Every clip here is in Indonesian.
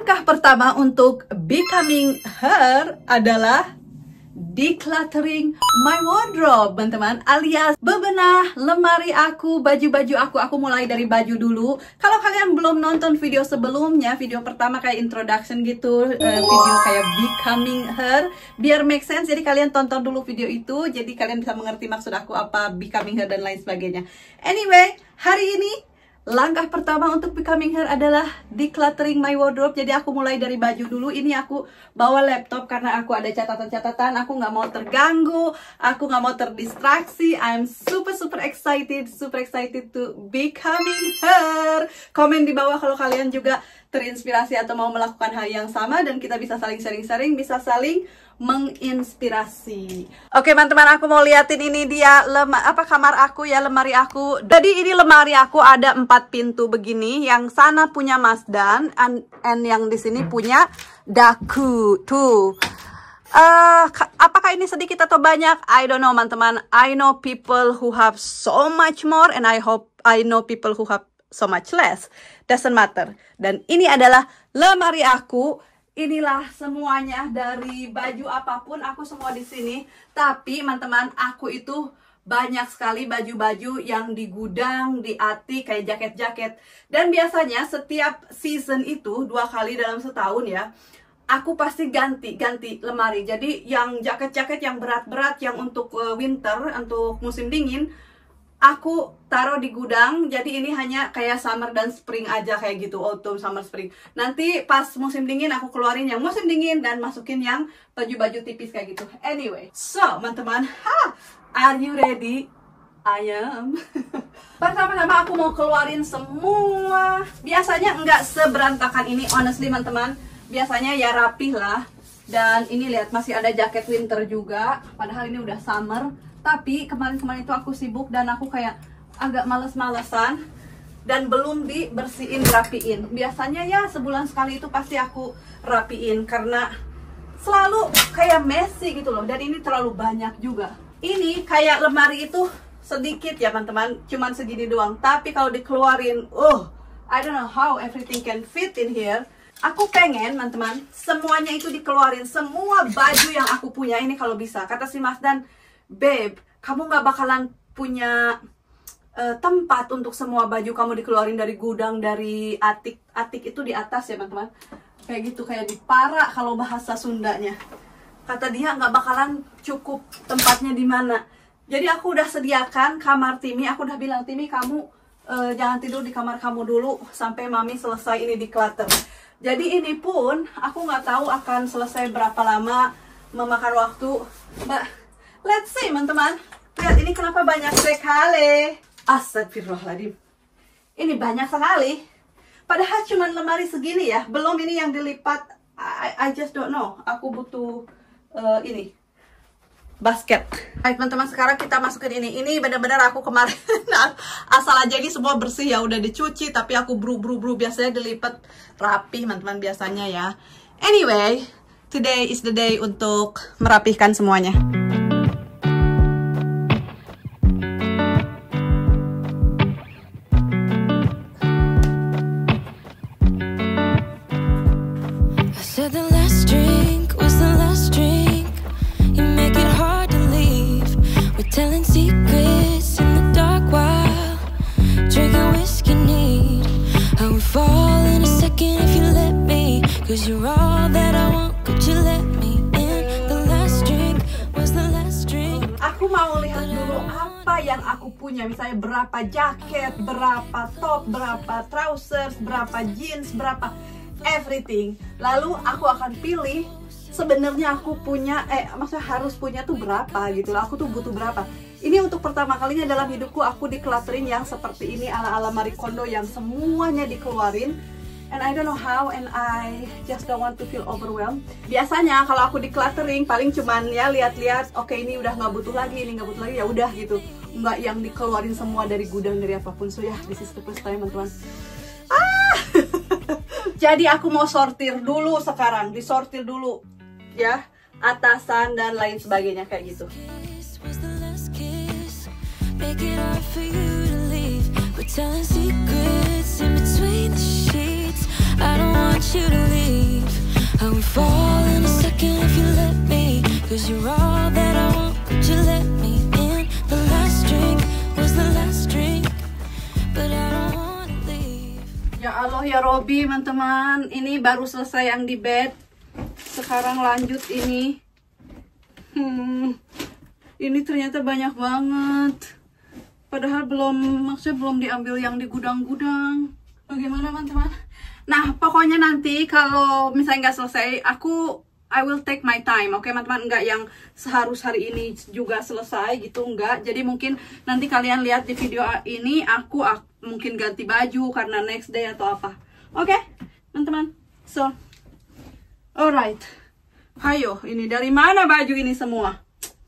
Langkah pertama untuk becoming her adalah decluttering my wardrobe, teman-teman, alias bebenah lemari aku, baju-baju aku. Aku mulai dari baju dulu. Kalau kalian belum nonton video sebelumnya, video pertama kayak introduction gitu, video kayak becoming her, biar make sense, jadi kalian tonton dulu video itu, jadi kalian bisa mengerti maksud aku apa becoming her dan lain sebagainya. Anyway, hari ini langkah pertama untuk becoming her adalah decluttering my wardrobe. Jadi aku mulai dari baju dulu. Ini aku bawa laptop karena aku ada catatan-catatan. Aku nggak mau terganggu, aku nggak mau terdistraksi. I'm super excited to becoming her. Komen di bawah kalau kalian juga terinspirasi atau mau melakukan hal yang sama, dan kita bisa saling sharing-sharing, bisa saling menginspirasi. Oke teman-teman, aku mau liatin ini dia kamar aku ya, lemari aku. Jadi ini lemari aku ada 4 pintu begini. Yang sana punya Mas Dan, and yang di sini punya Daku. Tuh. Apakah ini sedikit atau banyak? I don't know teman-teman. I know people who have so much more, and I know people who have so much less. Doesn't matter. Dan ini adalah lemari aku. Inilah semuanya, dari baju apapun aku semua di sini. Tapi teman-teman, aku itu banyak sekali baju-baju yang di gudang, di atik, kayak jaket-jaket. Dan biasanya setiap season itu 2 kali dalam setahun ya, aku pasti ganti lemari. Jadi yang jaket-jaket yang berat-berat, yang untuk winter, untuk musim dingin, aku taruh di gudang. Jadi ini hanya kayak summer dan spring aja, kayak gitu, autumn, summer, spring. Nanti pas musim dingin aku keluarin yang musim dingin dan masukin yang baju-baju tipis kayak gitu. Anyway, so teman-teman, are you ready? I am. Pertama-tama aku mau keluarin semua. Biasanya nggak seberantakan ini, honestly teman-teman. Biasanya ya rapih lah. Dan ini lihat, masih ada jaket winter juga. Padahal ini udah summer. Tapi kemarin-kemarin itu aku sibuk dan aku kayak agak males-malesan dan belum dibersihin, rapiin. Biasanya ya sebulan sekali itu pasti aku rapiin karena selalu kayak messy gitu loh. Dan ini terlalu banyak juga. Ini kayak lemari itu sedikit ya teman-teman, cuman segini doang. Tapi kalau dikeluarin, I don't know how everything can fit in here. Aku pengen teman-teman semuanya itu dikeluarin, semua baju yang aku punya ini kalau bisa. Kata si Mas Dan, "Babe, kamu gak bakalan punya tempat untuk semua baju kamu dikeluarin dari gudang, dari atik. Atik itu di atas ya teman-teman. Kayak gitu, kayak di para kalau bahasa Sundanya." Kata dia gak bakalan cukup tempatnya di mana. Jadi aku udah sediakan kamar Timi. Aku udah bilang, "Timi, kamu jangan tidur di kamar kamu dulu sampai mami selesai ini declutter." Jadi ini pun aku gak tahu akan selesai berapa lama, memakan waktu. Let's see teman-teman. Lihat ini kenapa banyak sekali. Astagfirullahaladzim. Ini banyak sekali. Padahal cuman lemari segini ya. Belum ini yang dilipat. I just don't know. Aku butuh ini basket. Baik teman-teman, sekarang kita masukin ini. Ini benar-benar aku kemarin asal aja ini semua bersih ya. Udah dicuci tapi aku bru. Biasanya dilipat rapi teman-teman biasanya ya. Anyway, today is the day untuk merapihkan semuanya. Telling secrets in the dark while drinking whiskey neat. I would fall in a second if you let me, 'cause you're all that I want, could you let me in? The last drink was the last drink. Aku mau lihat dulu apa yang aku punya. Misalnya berapa jaket, berapa top, berapa trousers, berapa jeans, berapa everything. Lalu aku akan pilih sebenarnya aku punya, maksudnya harus punya tuh berapa gitu loh. Aku tuh butuh berapa. Ini untuk pertama kalinya dalam hidupku aku decluttering yang seperti ini, ala-ala Marie Kondo, yang semuanya dikeluarin. And I don't know how, and I just don't want to feel overwhelmed. Biasanya kalau aku decluttering paling cuman ya lihat-lihat, oke ini udah nggak butuh lagi, ini nggak butuh lagi, ya udah gitu. Nggak yang dikeluarin semua dari gudang, dari apapun. So ya, this is the first time teman-teman. Jadi aku mau sortir dulu sekarang, disortir dulu ya, atasan dan lain sebagainya kayak gitu. Telling secrets in between the sheets. I don't want you to leave. fall in a second if you let me, 'cause you're all that I want. Would you let me in? The last drink was the last drink, but I don't wanna leave. Ya Allah ya Robi, teman-teman, ini baru selesai yang di bed. Sekarang lanjut ini. Ini ternyata banyak banget. Padahal maksudnya belum diambil yang di gudang-gudang. Bagaimana teman-teman? Nah, pokoknya nanti kalau misalnya nggak selesai, I will take my time, oke teman-teman? Nggak yang seharus hari ini juga selesai gitu, nggak. Jadi mungkin nanti kalian lihat di video ini, aku mungkin ganti baju karena next day atau apa. Oke, teman-teman? So, alright. Hayo, ini dari mana baju ini semua?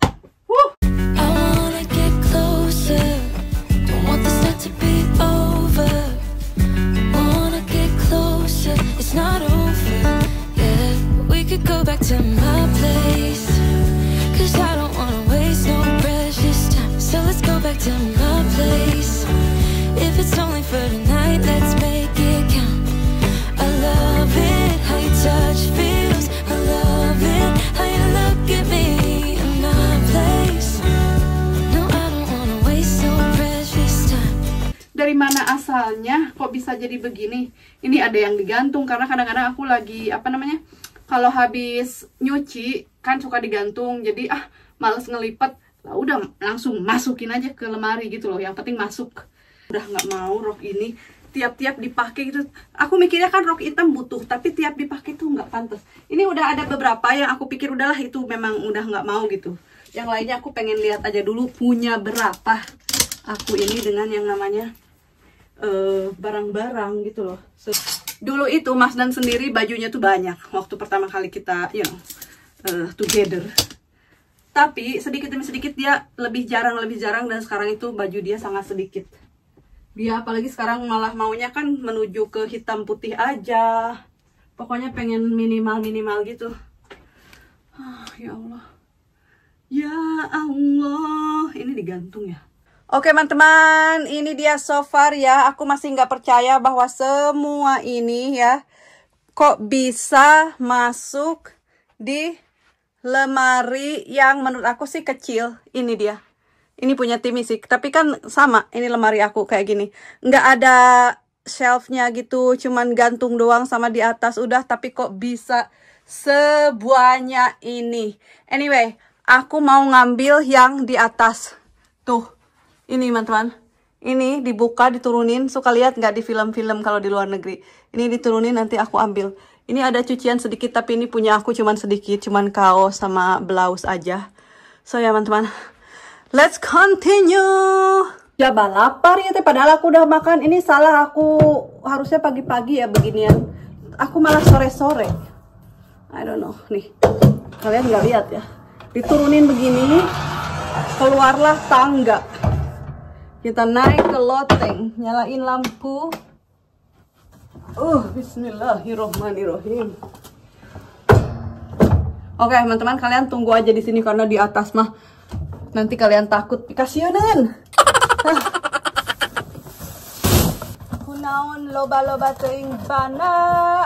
I wanna get closer, don't want this night to be over. Wanna get closer, it's not over. Yeah, we could go back to my place, 'cause I don't wanna waste no precious time. So let's go back to my place. If it's only for tonight, let's make it count. I love it, how you touch feels. I love it, how you look at me in my place. No, I don't wanna waste no precious time. Dari mana asalnya kok bisa jadi begini? Ini ada yang digantung karena kadang-kadang aku lagi kalau habis nyuci kan suka digantung, jadi males ngelipet, lah udah langsung masukin aja ke lemari gitu loh, yang penting masuk. Udah nggak mau rok ini tiap-tiap dipakai gitu. Aku mikirnya kan rok hitam butuh, tapi tiap dipakai tuh nggak pantas. Ini udah ada beberapa yang aku pikir udahlah itu memang udah nggak mau gitu. Yang lainnya aku pengen lihat aja dulu punya berapa aku ini dengan yang namanya barang-barang gitu loh. Dulu itu Mas Dan sendiri bajunya tuh banyak waktu pertama kali kita together. Tapi sedikit demi sedikit dia lebih jarang dan sekarang itu baju dia sangat sedikit. Dia apalagi sekarang malah maunya kan menuju ke hitam putih aja. Pokoknya pengen minimal gitu. Ya Allah. Ya Allah, ini digantung ya. Oke teman-teman, ini dia so far ya. Aku masih nggak percaya bahwa semua ini ya kok bisa masuk di lemari yang menurut aku sih kecil. Ini dia. Ini punya Timmy sih, tapi kan sama. Ini lemari aku kayak gini. Nggak ada shelfnya gitu, cuman gantung doang sama di atas udah. Tapi kok bisa sebanyak ini. Anyway, aku mau ngambil yang di atas. Tuh. Ini teman-teman, ini dibuka, diturunin. Suka lihat nggak di film-film kalau di luar negeri? Ini diturunin, nanti aku ambil. Ini ada cucian sedikit, tapi ini punya aku cuman sedikit, cuman kaos sama blouse aja. So ya teman-teman, let's continue. Ya lapar ya teh, padahal aku udah makan. Ini salah aku, harusnya pagi-pagi ya beginian. Aku malah sore-sore. I don't know, nih. Kalian nggak lihat ya? Diturunin begini, keluarlah tangga. Kita naik ke loteng, nyalain lampu. Bismillahirrohmanirrohim. Oke, teman-teman, kalian tunggu aja di sini karena di atas mah nanti kalian takut kasihanan. Kunaon loba-loba teuing bana.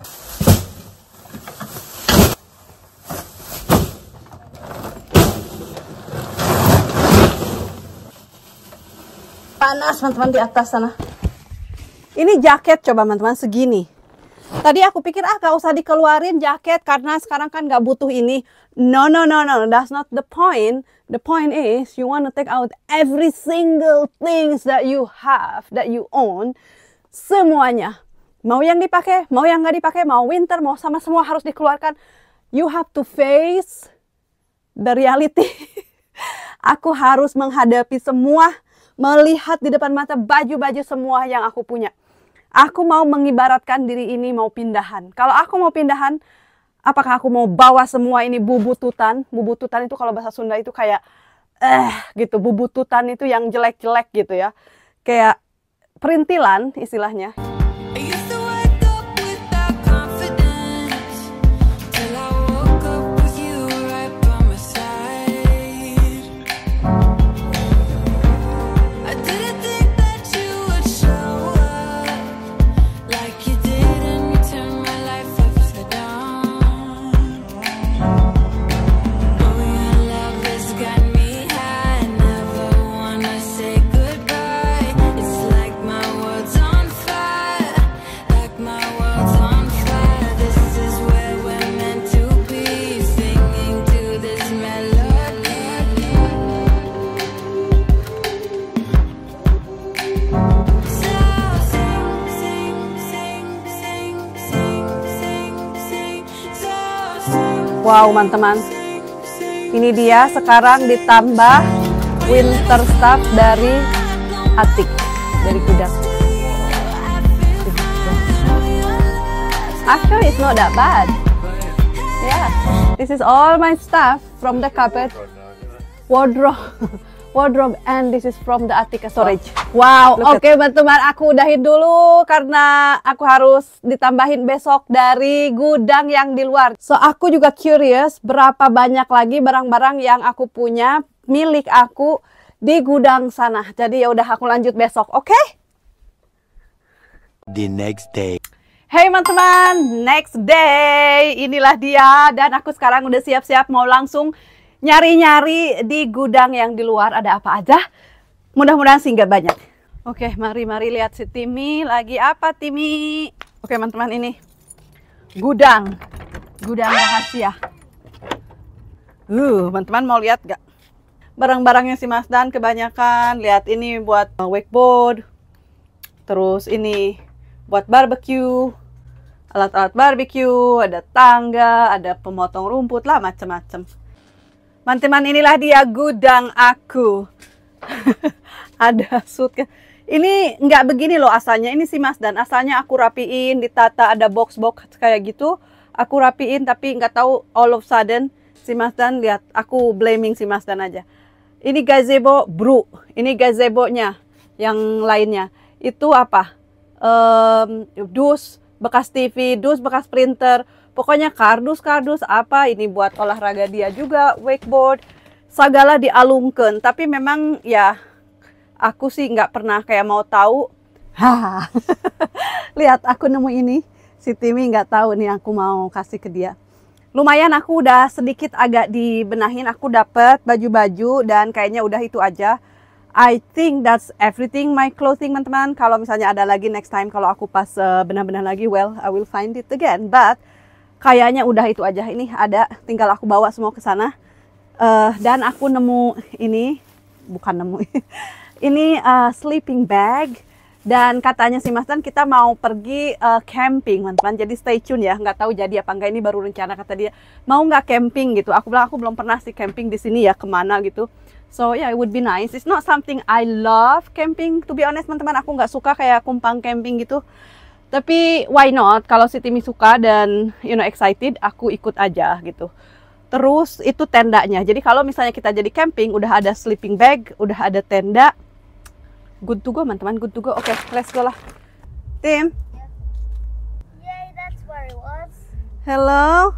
Panas teman-teman di atas sana. Ini jaket coba teman-teman segini. Tadi aku pikir gak usah dikeluarin jaket karena sekarang kan gak butuh ini. No, that's not the point. The point is you want to take out every single things that you have, that you own. Semuanya. Mau yang dipakai, mau yang gak dipakai, mau winter, mau sama semua harus dikeluarkan. You have to face the reality. Aku harus menghadapi semua. Melihat di depan mata baju-baju semua yang aku punya. Aku mau mengibaratkan diri ini mau pindahan. Kalau aku mau pindahan, apakah aku mau bawa semua ini bubututan? Bubututan itu kalau bahasa Sunda itu kayak gitu. Bubututan itu yang jelek-jelek gitu ya. Kayak perintilan istilahnya. Wow, teman-teman. Ini dia sekarang ditambah winter stuff dari Atik, dari gudang. Actually, it's not that bad. Yeah, this is all my stuff from the cupboard, wardrobe, and this is from the Attica storage. Wow, oke teman-teman, aku udahin dulu karena aku harus ditambahin besok dari gudang yang di luar. So aku juga curious berapa banyak lagi barang-barang yang aku punya milik aku di gudang sana. Jadi ya udah, aku lanjut besok, oke? The next day. Hey teman-teman, next day, inilah dia, dan aku sekarang udah siap-siap mau langsung nyari-nyari di gudang yang di luar ada apa aja. Mudah-mudahan sih nggak banyak. Oke, mari lihat si Timmy lagi apa, Timmy. Oke teman-teman, ini gudang rahasia. Teman-teman mau lihat nggak? Barang-barangnya si Mas Dan kebanyakan. Lihat, ini buat wakeboard, terus ini buat barbecue, alat-alat barbecue, ada tangga, ada pemotong rumput lah, macam-macam. Teman-teman, inilah dia gudang aku. Ada suitcase. Ini nggak begini loh asalnya, ini si Mas Dan. Asalnya aku rapiin, ditata, ada box-box kayak gitu. Aku rapiin, tapi nggak tahu all of sudden si Mas Dan, lihat, aku blaming si Mas Dan aja. Ini gazebo bro, ini gazebo-nya yang lainnya. Itu apa? Dus bekas TV, dus bekas printer, pokoknya kardus apa, ini buat olahraga dia juga, wakeboard, segala dialungkan. Tapi memang ya aku sih nggak pernah kayak mau tahu. Lihat, aku nemu ini, si Timmy nggak tahu nih, aku mau kasih ke dia. Lumayan, aku udah sedikit agak dibenahin, aku dapet baju-baju dan kayaknya udah itu aja. I think that's everything my clothing, teman-teman. Kalau misalnya ada lagi next time, kalau aku pas benar-benar lagi, well, I will find it again. But kayaknya udah itu aja. Ini ada, tinggal aku bawa semua ke sana. Dan aku nemu ini, bukan nemu, ini sleeping bag. Dan katanya si Mas Dan kita mau pergi camping, teman-teman. Jadi stay tune ya. Nggak tahu jadi apa enggak, ini baru rencana, kata dia mau nggak camping gitu. Aku bilang aku belum pernah sih camping di sini ya, kemana gitu. So yeah, it would be nice. It's not something I love camping, to be honest, teman-teman. Aku nggak suka kayak kumpang camping gitu. Tapi why not? Kalau si Timmy suka dan excited, aku ikut aja gitu. Terus itu tendanya. Jadi kalau misalnya kita jadi camping, udah ada sleeping bag, udah ada tenda. Good to go, teman-teman. Good to go. Oke, let's go lah. Tim. Yay, that's where it was. Hello.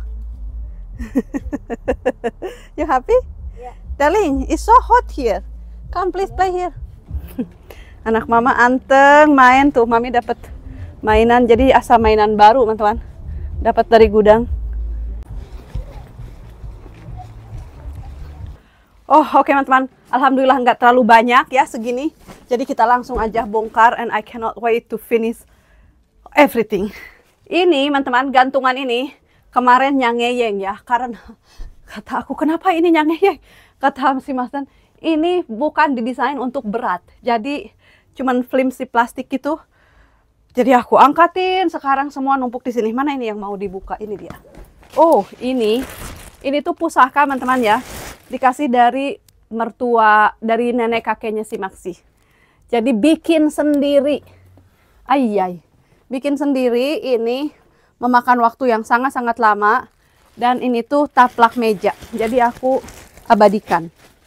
You happy? Yeah. Darling, it's so hot here. Come please play here. Anak mama anteng main tuh. Mami dapat mainan, jadi asal mainan baru, teman-teman. Dapat dari gudang. Oh, oke, teman-teman. Alhamdulillah nggak terlalu banyak ya, segini. Jadi kita langsung aja bongkar, and I cannot wait to finish everything. Ini, teman-teman, gantungan ini kemarin nyangeyeng ya, karena kata aku, kenapa ini nyangeyeng? Kata si Mas Dan, ini bukan didesain untuk berat. Jadi cuman flimsy plastik gitu. Jadi aku angkatin, sekarang semua numpuk di sini. Mana ini yang mau dibuka? Ini dia. Oh, ini tuh pusaka, teman-teman ya. Dikasih dari mertua, dari nenek kakeknya si Maxi. Jadi bikin sendiri. Ayai. Bikin sendiri, ini memakan waktu yang sangat-sangat lama. Dan ini tuh taplak meja. Jadi aku abadikan.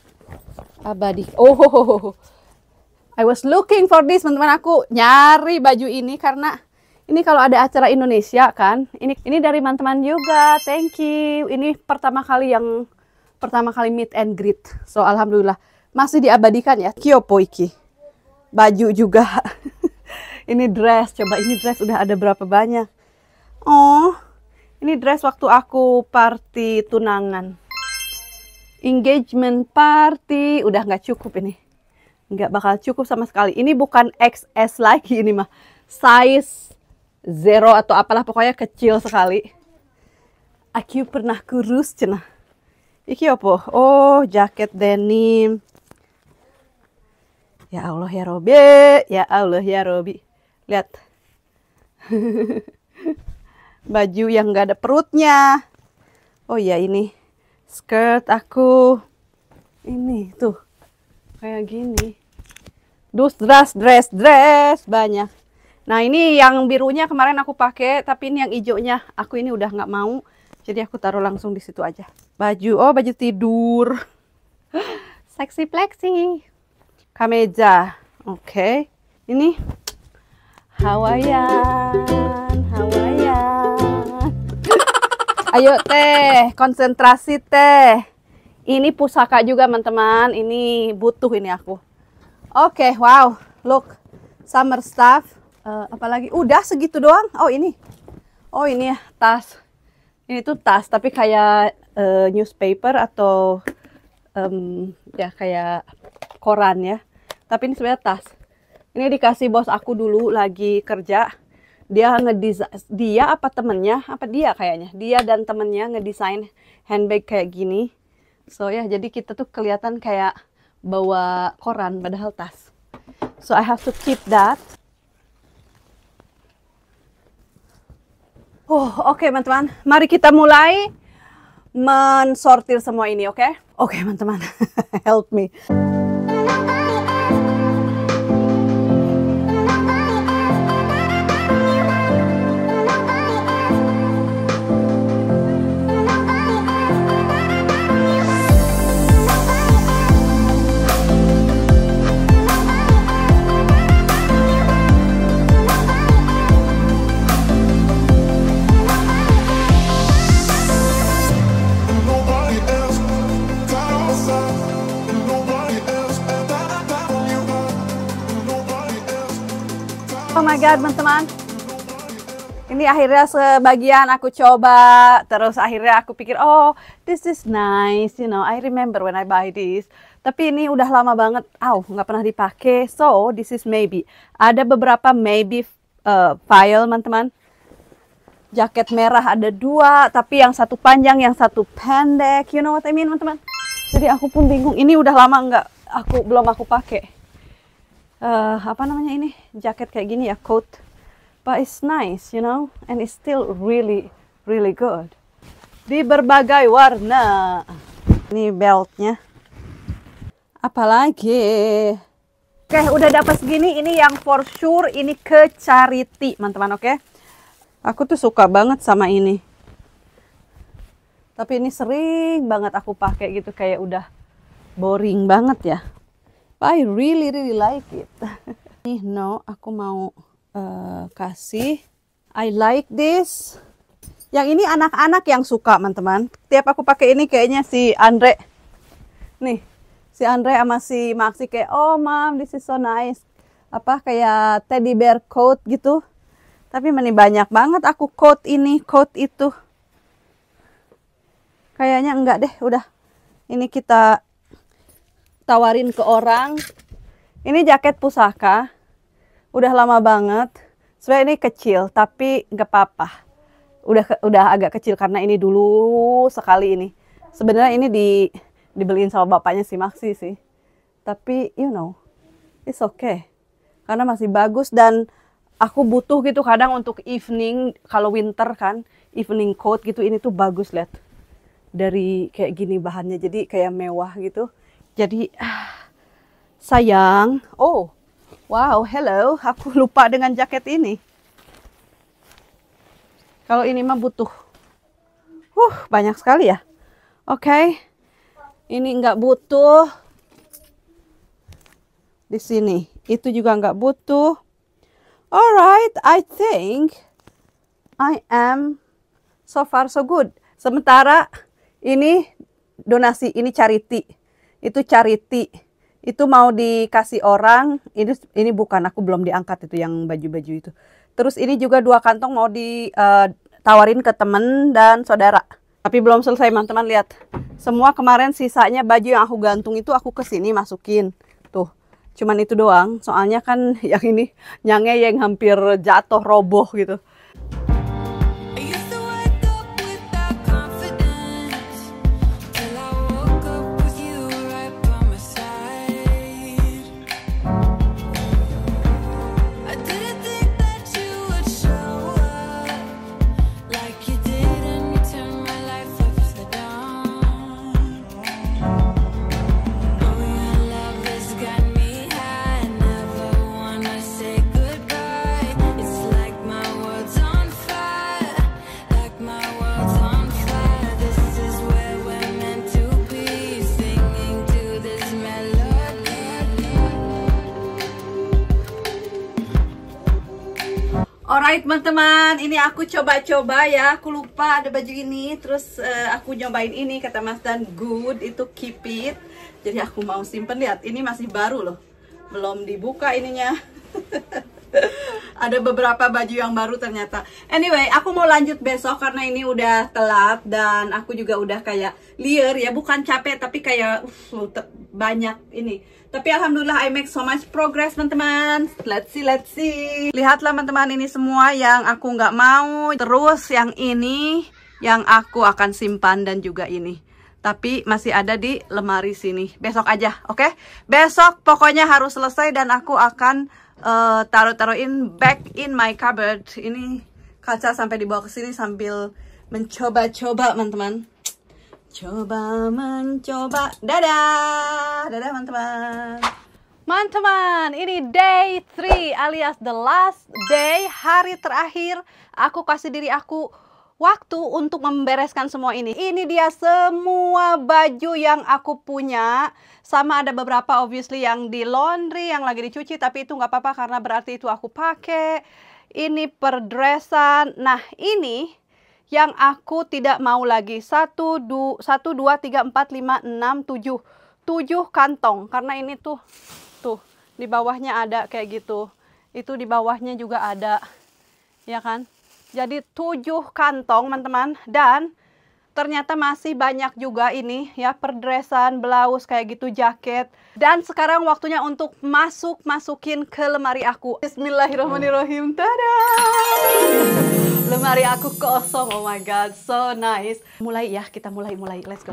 Oh, I was looking for this, teman-teman. Aku nyari baju ini karena ini kalau ada acara Indonesia kan. Ini dari teman-teman juga. Thank you. Ini pertama kali meet and greet. So alhamdulillah masih diabadikan ya. Kyopo iki. Baju juga. Ini dress. Coba ini dress udah ada berapa banyak. Oh, ini dress waktu aku party tunangan. Engagement party. Udah nggak cukup ini. Nggak bakal cukup sama sekali. Ini bukan XS lagi, ini mah size 0 atau apalah, pokoknya kecil sekali. Aku pernah kurus cenah. Iki apa? Oh, jaket denim. Ya Allah ya Robi. Ya Allah ya Robi. Lihat. Baju yang nggak ada perutnya. Oh iya, ini skirt aku. Ini tuh kayak gini. Dress banyak. Nah, ini yang birunya kemarin aku pakai, tapi ini yang hijaunya aku ini udah nggak mau. Jadi aku taruh langsung di situ aja. Baju, baju tidur. Seksi fleksi. Kameja. Oke. Ini Hawaiian. Ayo teh, konsentrasi teh. Ini pusaka juga teman-teman. Ini butuh ini aku. Oke, wow. Look, summer stuff. Apalagi? Udah segitu doang. Oh ini. Oh ini ya, tas. Ini tuh tas, tapi kayak newspaper atau ya kayak koran ya. Tapi ini sebenarnya tas. Ini dikasih bos aku dulu lagi kerja. Dia apa temennya? Apa dia kayaknya? Dia dan temennya ngedesain handbag kayak gini. So ya, jadi kita tuh kelihatan kayak bawa koran padahal tas. So I have to keep that. Oke, teman-teman. Mari kita mulai mensortir semua ini, oke? Oke, teman-teman. Help me. Oh my god, teman-teman. Ini akhirnya sebagian aku coba, terus akhirnya aku pikir, oh, this is nice, you know, I remember when I buy this. Tapi ini udah lama banget, nggak pernah dipakai. So, this is maybe. Ada beberapa maybe file, teman-teman. Jaket merah ada 2, tapi yang satu panjang, yang satu pendek. You know what I mean, teman-teman? Jadi aku pun bingung, ini udah lama belum aku pakai. Apa namanya ini? Jaket kayak gini ya, coat. But it's nice, you know, and it's still really, really good. Di berbagai warna. Ini beltnya. Apalagi? Oke, udah dapat segini. Ini yang for sure, ini ke Charity, teman-teman, oke? Aku tuh suka banget sama ini. Tapi ini sering banget aku pakai gitu, kayak udah boring banget ya. But I really, really like it. No, aku mau kasih. I like this. Yang ini anak-anak yang suka, teman-teman. Tiap aku pakai ini kayaknya si Andre. Nih, si Andre sama si Maxi kayak, oh mom, this is so nice. Apa, kayak teddy bear coat gitu. Tapi banyak banget aku coat ini, coat itu. Kayaknya enggak deh, udah. Ini kita tawarin ke orang. Ini jaket pusaka. Udah lama banget. Sebenarnya ini kecil, tapi nggak apa-apa. Udah agak kecil karena ini dulu sekali ini. Sebenarnya ini dibeliin sama bapaknya si Maxi sih. Tapi you know, it's okay. Karena masih bagus dan aku butuh gitu kadang untuk evening, kalau winter kan, evening coat gitu, ini tuh bagus, lihat. Dari kayak gini bahannya, jadi kayak mewah gitu. Jadi sayang. Oh, wow, hello. Aku lupa dengan jaket ini. Kalau ini mah butuh. Banyak sekali ya. Oke. Ini nggak butuh. Di sini. Itu juga nggak butuh. Alright, I think I am so far so good. Sementara ini donasi, ini charity. Itu charity. Itu mau dikasih orang. Ini bukan, aku belum diangkat itu yang baju-baju itu. Terus ini juga 2 kantong mau ditawarin ke temen dan saudara. Tapi belum selesai, teman-teman, lihat. Semua kemarin sisanya baju yang aku gantung itu aku ke sini masukin. Tuh. Cuman itu doang. Soalnya kan yang ini nyangnya yang hampir jatuh roboh gitu. Alright teman-teman, ini aku coba-coba ya. Aku lupa ada baju ini, terus aku nyobain ini, kata Mas Dan good, itu keep it. Jadi aku mau simpen, lihat ini masih baru loh, belum dibuka ininya. Ada beberapa baju yang baru ternyata. Anyway, aku mau lanjut besok karena ini udah telat dan aku juga udah kayak liar ya, bukan capek tapi kayak banyak ini. Tapi alhamdulillah I make so much progress teman-teman. Let's see. Lihatlah teman-teman, ini semua yang aku nggak mau. Terus yang ini yang aku akan simpan dan juga ini. Tapi masih ada di lemari sini. Besok aja, oke? Besok pokoknya harus selesai dan aku akan taruh-taruhin back in my cupboard. Ini kaca sampai dibawa ke sini sambil mencoba-coba teman-teman. Coba mencoba. Dadah teman-teman. Teman-teman, ini day 3 alias the last day, hari terakhir. Aku kasih diri aku waktu untuk membereskan semua ini. Ini dia semua baju yang aku punya. Sama ada beberapa obviously yang di laundry, yang lagi dicuci. Tapi itu nggak apa-apa karena berarti itu aku pakai. Ini perdresan. Nah ini yang aku tidak mau lagi. 1, 2, 3, 4, 5, 6, 7. 7 kantong. Karena ini tuh di bawahnya ada kayak gitu. Itu di bawahnya juga ada. Ya kan? Jadi 7 kantong teman-teman. Dan ternyata masih banyak juga ini ya, perdresan, blouse kayak gitu, jaket. Dan sekarang waktunya untuk masukin ke lemari aku. Bismillahirrahmanirrahim. Tada! Lemari aku kosong. Oh my god, so nice. Mulai ya, kita mulai. Let's go.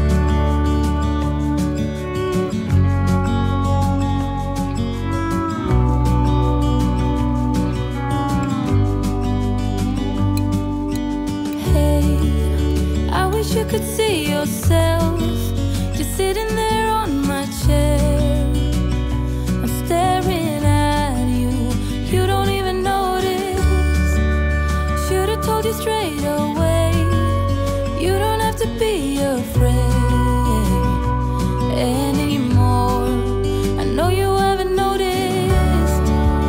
You could see yourself just sitting there on my chair. I'm staring at you, you don't even notice. Should've told you straight away, you don't have to be afraid anymore. I know you haven't noticed.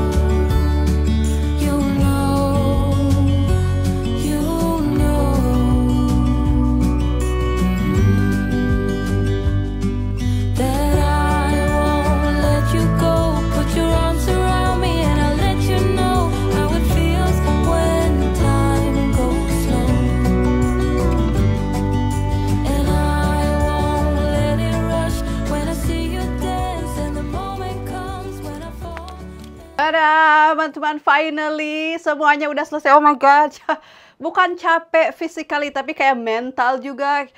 You know that I won't let you go. Put your arms around me and I'll let you know how it feels when time goes slow. And I won't let it rush when I see you dance and the moment comes when I fall. Tada, teman-teman, finally semuanya udah selesai. Oh my god. Bukan capek physically tapi kayak mental juga.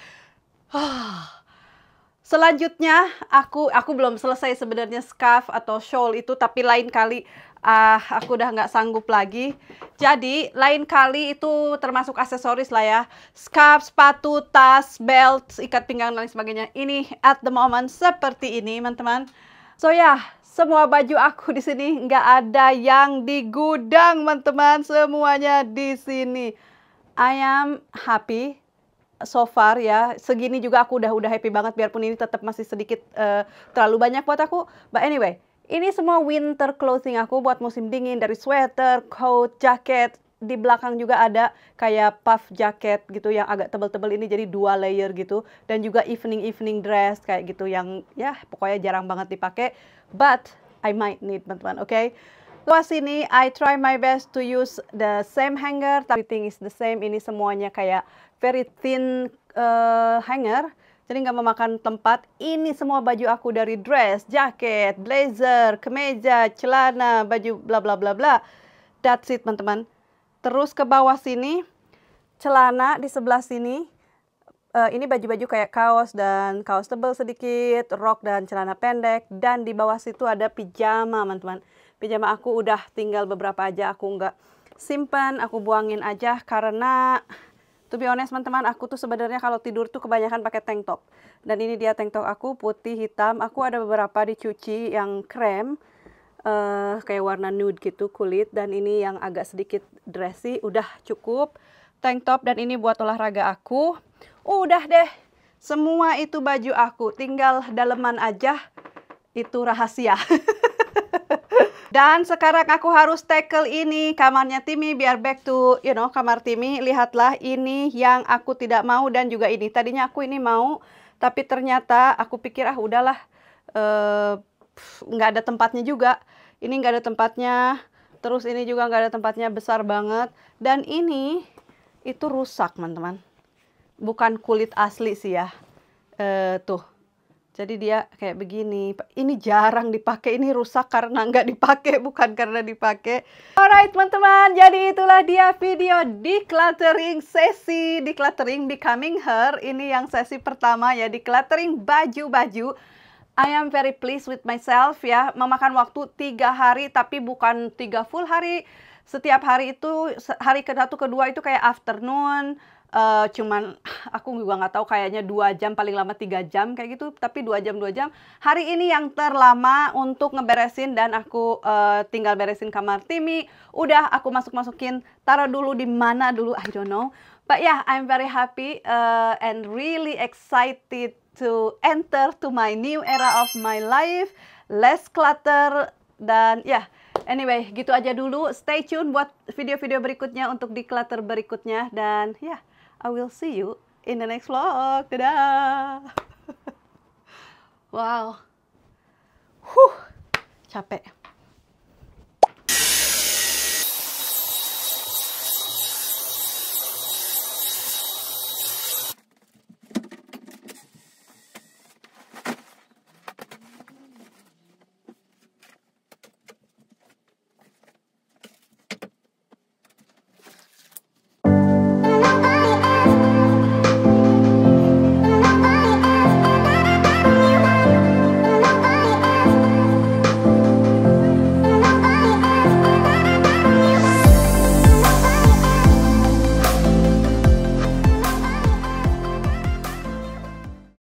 Selanjutnya aku belum selesai sebenarnya scarf atau shawl itu, tapi lain kali aku udah nggak sanggup lagi. Jadi lain kali itu termasuk aksesoris lah ya, scarf, sepatu, tas, belt, ikat pinggang dan lain sebagainya. Ini at the moment seperti ini teman-teman. So ya, semua baju aku di sini nggak ada yang di gudang teman-teman, semuanya di sini. I am happy. So far ya, segini juga aku udah happy banget, biarpun ini tetap masih sedikit terlalu banyak buat aku. But anyway, ini semua winter clothing aku buat musim dingin, dari sweater, coat, jaket. Di belakang juga ada kayak puff jacket gitu yang agak tebel-tebel, ini jadi 2 layer gitu. Dan juga evening dress kayak gitu yang ya pokoknya jarang banget dipakai. But I might need teman-teman, oke? Luas ini, I try my best to use the same hanger. Everything is the same. Ini semuanya kayak very thin hanger. Jadi nggak memakan tempat. Ini semua baju aku dari dress, jaket, blazer, kemeja, celana, baju bla bla bla bla. That's it teman-teman. Terus ke bawah sini, celana di sebelah sini. Ini baju-baju kayak kaos dan kaos tebal sedikit, rok dan celana pendek. Dan di bawah situ ada pijama teman-teman. Pijama aku udah tinggal beberapa aja, aku nggak simpan, aku buangin aja karena to be honest teman-teman, aku tuh sebenarnya kalau tidur tuh kebanyakan pakai tank top. Dan ini dia tank top aku, putih hitam. Aku ada beberapa dicuci yang krem, kayak warna nude gitu kulit. Dan ini yang agak sedikit dressy, udah cukup tank top. Dan ini buat olahraga aku. Udah deh, semua itu baju aku, tinggal daleman aja, itu rahasia. Dan sekarang aku harus tackle ini kamarnya Timmy biar back to kamar Timmy. Lihatlah, ini yang aku tidak mau dan juga ini. Tadinya aku ini mau, tapi ternyata aku pikir udahlah, nggak ada tempatnya juga. Ini nggak ada tempatnya. Terus ini juga nggak ada tempatnya, besar banget. Dan ini itu rusak, teman-teman. Bukan kulit asli sih ya. Tuh. Jadi dia kayak begini. Ini jarang dipakai, ini rusak karena nggak dipakai, bukan karena dipakai. Alright teman-teman, jadi itulah dia video decluttering, sesi decluttering Becoming Her. Ini yang sesi pertama ya, decluttering baju-baju. I am very pleased with myself ya. Memakan waktu 3 hari, tapi bukan 3 full hari. Setiap hari itu, hari ke-1, ke-2 itu kayak afternoon. Cuman aku juga nggak tahu, kayaknya 2 jam, paling lama 3 jam kayak gitu, tapi 2 jam. Hari ini yang terlama untuk ngeberesin, dan aku tinggal beresin kamar Timmy. Udah aku masukin, taruh dulu di mana dulu, I don't know. But yeah, I'm very happy and really excited to enter to my new era of my life, less clutter. Dan ya, anyway, gitu aja dulu. Stay tune buat video-video berikutnya untuk declutter berikutnya. Dan ya, I will see you in the next vlog. Dadah. Wow. Capek.